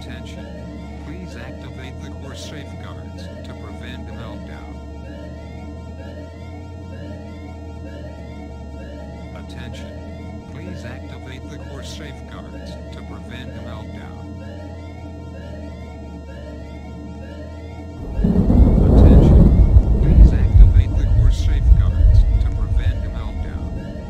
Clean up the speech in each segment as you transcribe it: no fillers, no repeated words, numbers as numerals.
Attention. Please activate the course safeguards to prevent a meltdown. Attention. Please activate the course safeguards to prevent a meltdown. Attention. Please activate the course safeguards to prevent a meltdown.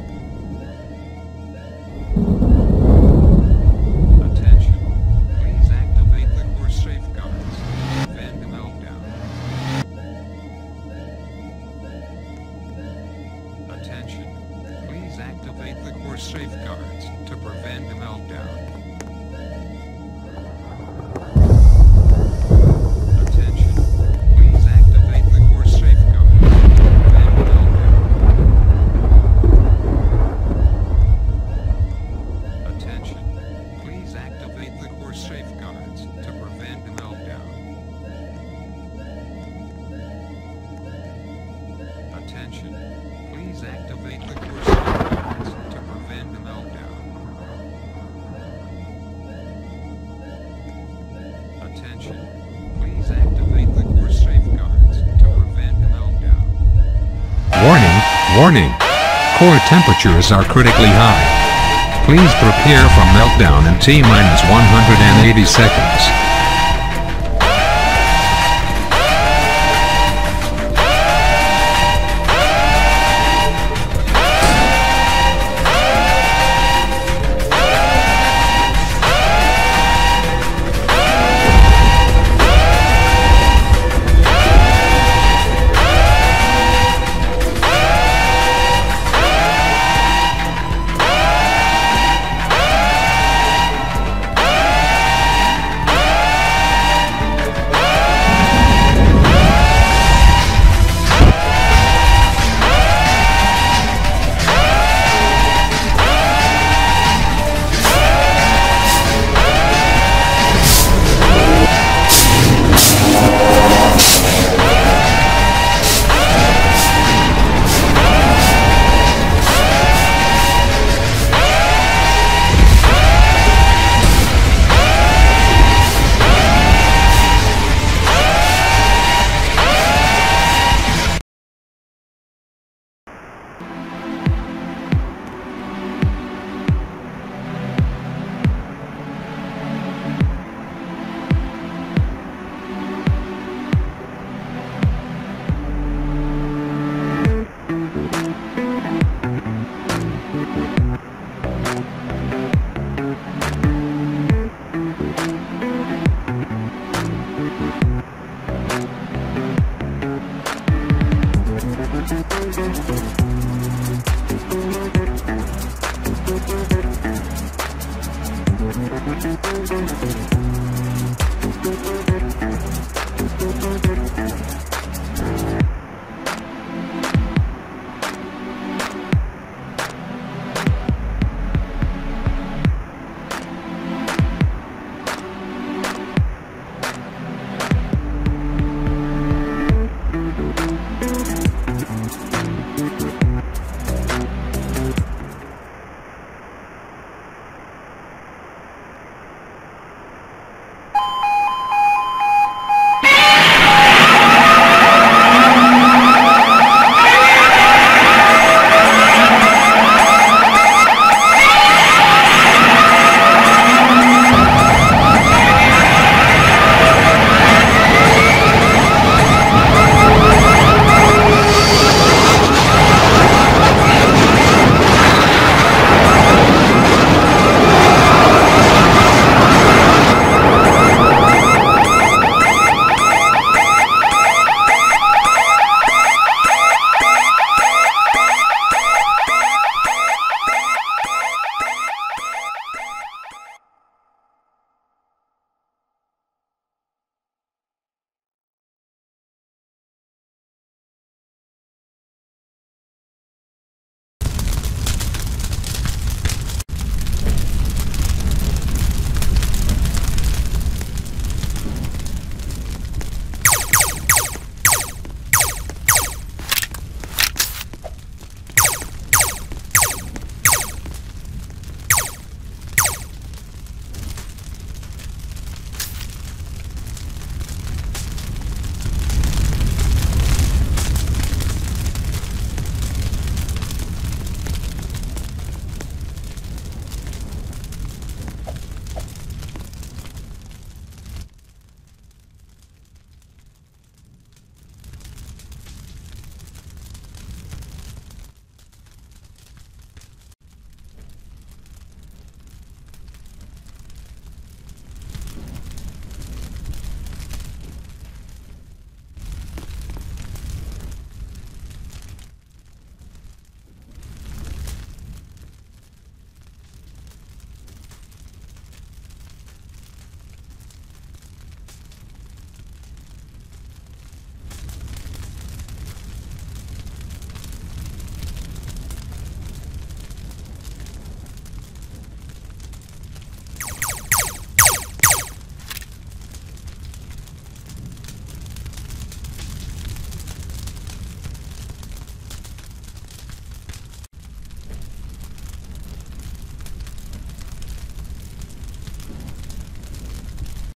Attention. Please activate the course safeguards to prevent a meltdown. Attention. Please activate the course safeguards to prevent a meltdown. Attention. Please activate the course safeguards to prevent a meltdown. Attention. Please activate the course safeguards to prevent a meltdown. Attention. Please activate the course safeguards to prevent a meltdown. Attention. Please activate the course safeguards to prevent a meltdown. Warning, warning. Core temperatures are critically high. Please prepare for meltdown in T-180 seconds.